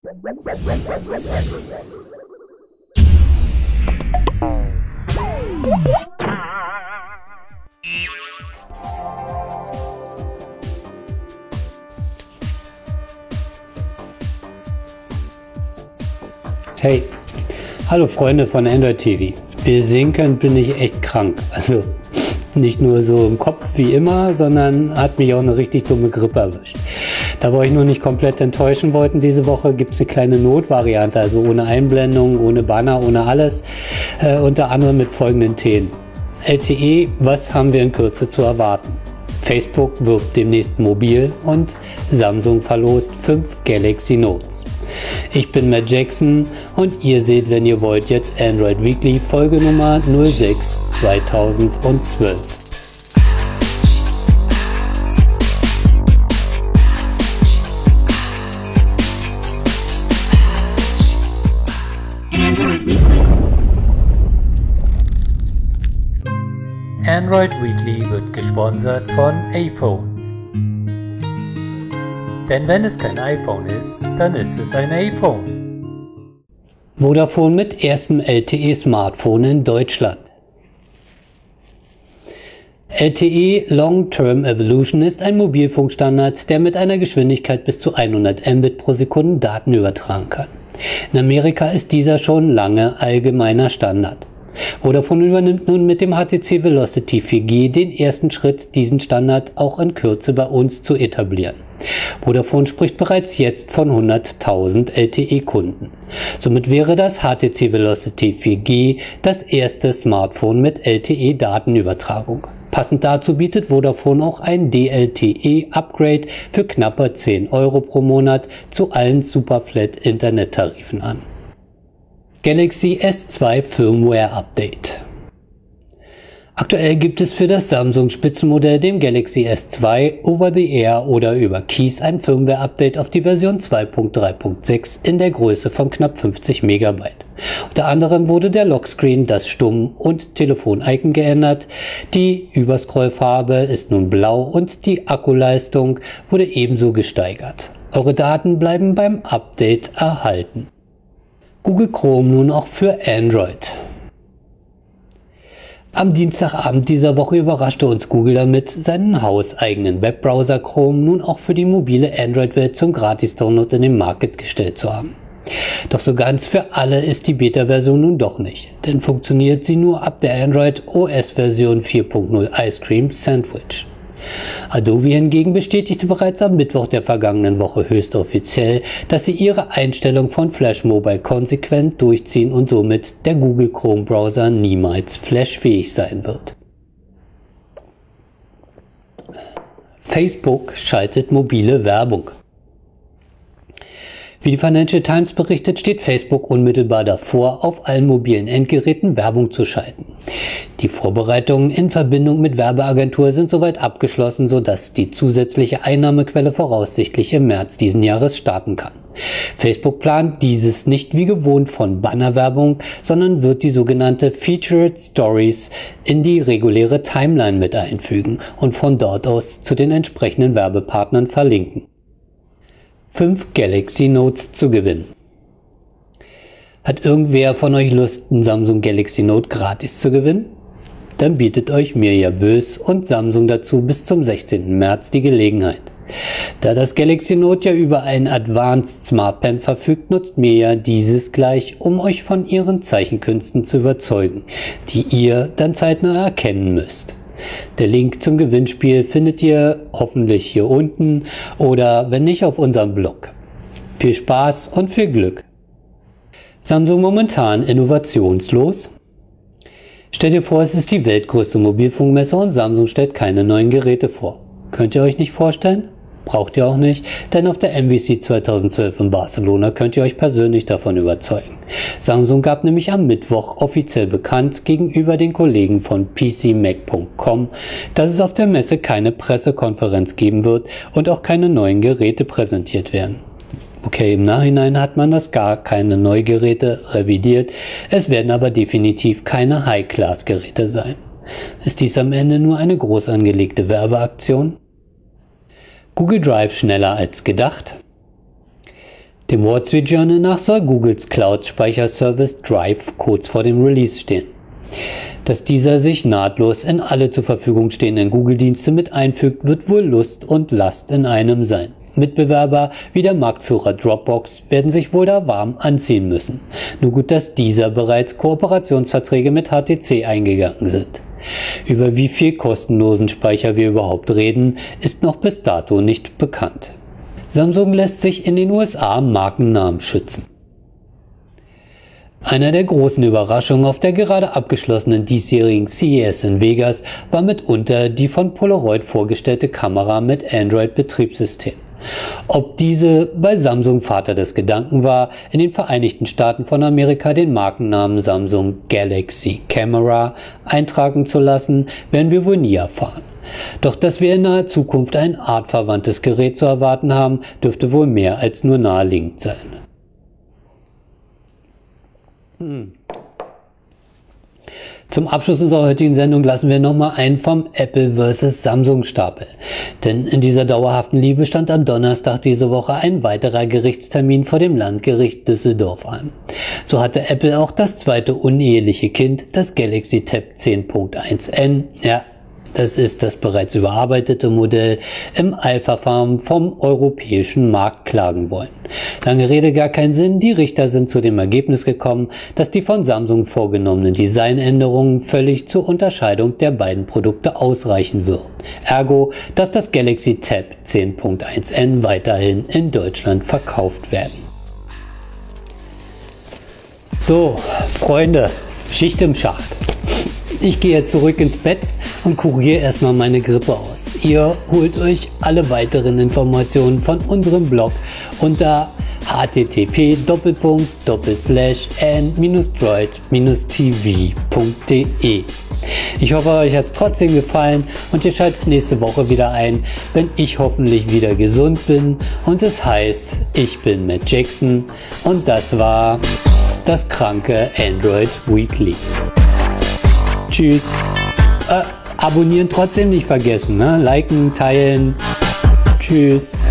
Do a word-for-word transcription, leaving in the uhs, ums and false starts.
Hey, hallo Freunde von Android T V. Wie ihr sehen könnt, bin ich echt krank. Also nicht nur so im Kopf wie immer, sondern hat mich auch eine richtig dumme Grippe erwischt. Da wir euch nur nicht komplett enttäuschen wollten, diese Woche gibt es eine kleine Notvariante, also ohne Einblendung, ohne Banner, ohne alles, äh, unter anderem mit folgenden Themen. L T E, was haben wir in Kürze zu erwarten? Facebook wirft demnächst mobil und Samsung verlost fünf Galaxy Notes. Ich bin Matt Jackson und ihr seht, wenn ihr wollt, jetzt Android Weekly Folge Nummer null sechs zweitausendzwölf. Android Weekly wird gesponsert von iPhone. Denn wenn es kein iPhone ist, dann ist es ein iPhone. Vodafone mit erstem L T E-Smartphone in Deutschland. L T E Long-Term Evolution ist ein Mobilfunkstandard, der mit einer Geschwindigkeit bis zu hundert Mbit pro Sekunde Daten übertragen kann. In Amerika ist dieser schon lange allgemeiner Standard. Vodafone übernimmt nun mit dem H T C Velocity vier G den ersten Schritt, diesen Standard auch in Kürze bei uns zu etablieren. Vodafone spricht bereits jetzt von hunderttausend L T E-Kunden. Somit wäre das H T C Velocity vier G das erste Smartphone mit L T E-Datenübertragung. Passend dazu bietet Vodafone auch ein D L T E-Upgrade für knappe zehn Euro pro Monat zu allen Superflat-Internettarifen an. Galaxy S zwei Firmware Update. Aktuell gibt es für das Samsung-Spitzenmodell, dem Galaxy S zwei, Over-the-Air oder über Keys ein Firmware-Update auf die Version zwei Punkt drei Punkt sechs in der Größe von knapp fünfzig Megabyte. Unter anderem wurde der Lockscreen, das Stumm- und Telefon-Icon geändert, die Überscrollfarbe ist nun blau und die Akkuleistung wurde ebenso gesteigert. Eure Daten bleiben beim Update erhalten. Google Chrome nun auch für Android. Am Dienstagabend dieser Woche überraschte uns Google damit, seinen hauseigenen Webbrowser Chrome nun auch für die mobile Android-Welt zum Gratis-Download in den Markt gestellt zu haben. Doch so ganz für alle ist die Beta-Version nun doch nicht, denn funktioniert sie nur ab der Android O S-Version vier Punkt null Ice Cream Sandwich. Adobe hingegen bestätigte bereits am Mittwoch der vergangenen Woche höchst offiziell, dass sie ihre Einstellung von Flash Mobile konsequent durchziehen und somit der Google Chrome Browser niemals flashfähig sein wird. Facebook schaltet mobile Werbung. Wie die Financial Times berichtet, steht Facebook unmittelbar davor, auf allen mobilen Endgeräten Werbung zu schalten. Die Vorbereitungen in Verbindung mit Werbeagentur sind soweit abgeschlossen, sodass die zusätzliche Einnahmequelle voraussichtlich im März diesen Jahres starten kann. Facebook plant dieses nicht wie gewohnt von Bannerwerbung, sondern wird die sogenannte Featured Stories in die reguläre Timeline mit einfügen und von dort aus zu den entsprechenden Werbepartnern verlinken. fünf Galaxy Notes zu gewinnen. Hat irgendwer von euch Lust, einen Samsung Galaxy Note gratis zu gewinnen? Dann bietet euch Mirja Bös und Samsung dazu bis zum sechzehnten März die Gelegenheit. Da das Galaxy Note ja über ein Advanced Smart Pen verfügt, nutzt Mirja dieses gleich, um euch von ihren Zeichenkünsten zu überzeugen, die ihr dann zeitnah erkennen müsst. Der Link zum Gewinnspiel findet ihr hoffentlich hier unten oder wenn nicht auf unserem Blog. Viel Spaß und viel Glück! Samsung momentan innovationslos? Stellt ihr vor, es ist die weltgrößte Mobilfunkmesse und Samsung stellt keine neuen Geräte vor. Könnt ihr euch nicht vorstellen? Braucht ihr auch nicht, denn auf der M W C zweitausendzwölf in Barcelona könnt ihr euch persönlich davon überzeugen. Samsung gab nämlich am Mittwoch offiziell bekannt gegenüber den Kollegen von P C Mac Punkt com, dass es auf der Messe keine Pressekonferenz geben wird und auch keine neuen Geräte präsentiert werden. Okay, im Nachhinein hat man das gar keine Neugeräte revidiert, es werden aber definitiv keine High-Class-Geräte sein. Ist dies am Ende nur eine groß angelegte Werbeaktion? Google Drive schneller als gedacht? Dem Wall Street Journal nach soll Googles Cloud-Speicherservice Drive kurz vor dem Release stehen. Dass dieser sich nahtlos in alle zur Verfügung stehenden Google-Dienste mit einfügt, wird wohl Lust und Last in einem sein. Mitbewerber wie der Marktführer Dropbox werden sich wohl da warm anziehen müssen. Nur gut, dass dieser bereits Kooperationsverträge mit H T C eingegangen sind. Über wie viel kostenlosen Speicher wir überhaupt reden, ist noch bis dato nicht bekannt. Samsung lässt sich in den U S A Markennamen schützen. Einer der großen Überraschungen auf der gerade abgeschlossenen diesjährigen C E S in Vegas war mitunter die von Polaroid vorgestellte Kamera mit Android-Betriebssystem. Ob diese bei Samsung Vater des Gedanken war, in den Vereinigten Staaten von Amerika den Markennamen Samsung Galaxy Camera eintragen zu lassen, werden wir wohl nie erfahren. Doch dass wir in naher Zukunft ein artverwandtes Gerät zu erwarten haben, dürfte wohl mehr als nur naheliegend sein. Hm. Zum Abschluss unserer heutigen Sendung lassen wir nochmal einen vom Apple versus Samsung Stapel. Denn in dieser dauerhaften Liebe stand am Donnerstag diese Woche ein weiterer Gerichtstermin vor dem Landgericht Düsseldorf an. So hatte Apple auch das zweite uneheliche Kind, das Galaxy Tab zehn Punkt eins N, ja, das ist das bereits überarbeitete Modell, im Eilverfahren vom europäischen Markt klagen wollen. Lange Rede, gar keinen Sinn. Die Richter sind zu dem Ergebnis gekommen, dass die von Samsung vorgenommenen Designänderungen völlig zur Unterscheidung der beiden Produkte ausreichen würden. Ergo darf das Galaxy Tab zehn Punkt eins N weiterhin in Deutschland verkauft werden. So, Freunde, Schicht im Schacht. Ich gehe jetzt zurück ins Bett und kuriere erstmal meine Grippe aus. Ihr holt euch alle weiteren Informationen von unserem Blog unter h t t p Doppelpunkt Doppelslash n droid t v punkt d e. Ich hoffe, euch hat es trotzdem gefallen und ihr schaltet nächste Woche wieder ein, wenn ich hoffentlich wieder gesund bin und es heißt, ich bin Matt Jackson und das war das kranke Android Weekly. Tschüss. Äh, abonnieren trotzdem nicht vergessen, ne? Liken, teilen. Tschüss.